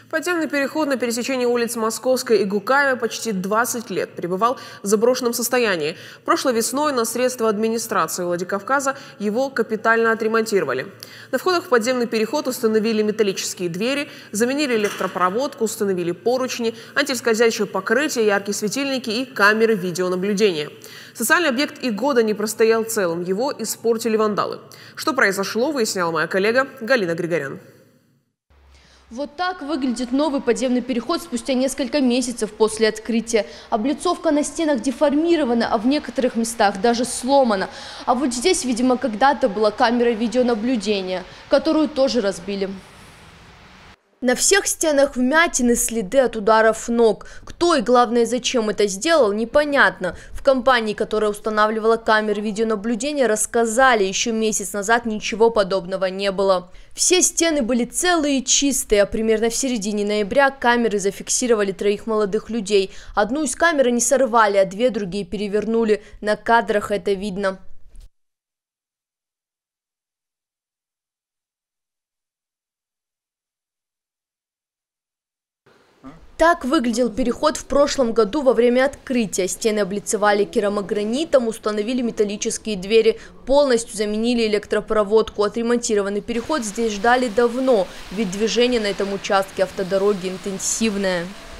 Подземный переход на пересечении улиц Московской и Гукаева почти 20 лет пребывал в заброшенном состоянии. Прошлой весной на средства администрации Владикавказа его капитально отремонтировали. На входах в подземный переход установили металлические двери, заменили электропроводку, установили поручни, антискользящее покрытие, яркие светильники и камеры видеонаблюдения. Социальный объект и года не простоял целым, его испортили вандалы. Что произошло, выясняла моя коллега Галина Григорян. Вот так выглядит новый подземный переход спустя несколько месяцев после открытия. Облицовка на стенах деформирована, а в некоторых местах даже сломана. А вот здесь, видимо, когда-то была камера видеонаблюдения, которую тоже разбили. На всех стенах вмятины, следы от ударов ног. Кто и, главное, зачем это сделал, непонятно. В компании, которая устанавливала камеры видеонаблюдения, рассказали, еще месяц назад ничего подобного не было. Все стены были целые и чистые, а примерно в середине ноября камеры зафиксировали 3 молодых людей. Одну из камер они сорвали, а 2 другие перевернули. На кадрах это видно. Так выглядел переход в прошлом году во время открытия. Стены облицевали керамогранитом, установили металлические двери, полностью заменили электропроводку. Отремонтированный переход здесь ждали давно, ведь движение на этом участке автодороги интенсивное.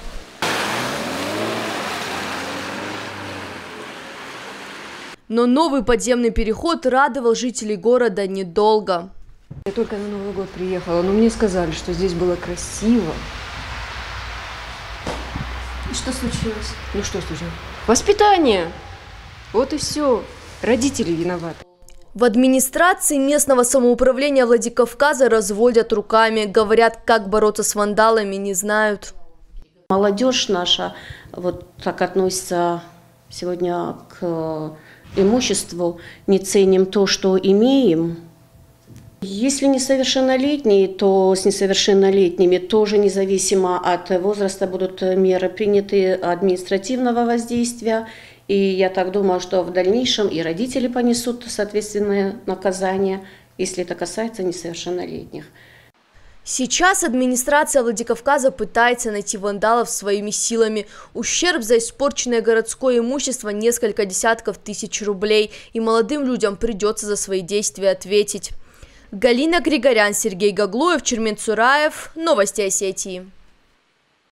Но новый подземный переход радовал жителей города недолго. Я только на Новый год приехала, но мне сказали, что здесь было красиво. Что случилось? Ну что случилось? Воспитание. Вот и все. Родители виноваты. В администрации местного самоуправления Владикавказа разводят руками. Говорят, как бороться с вандалами, не знают. Молодежь наша вот так относится сегодня к имуществу. Не ценим то, что имеем. Если несовершеннолетние, то с несовершеннолетними тоже независимо от возраста будут меры приняты административного воздействия. И я так думаю, что в дальнейшем и родители понесут соответственное наказание, если это касается несовершеннолетних. Сейчас администрация Владикавказа пытается найти вандалов своими силами. Ущерб за испорченное городское имущество несколько десятков тысяч рублей. И молодым людям придется за свои действия ответить. Галина Григорян, Сергей Гаглуев, Чермен Цураев. Новости Осетии.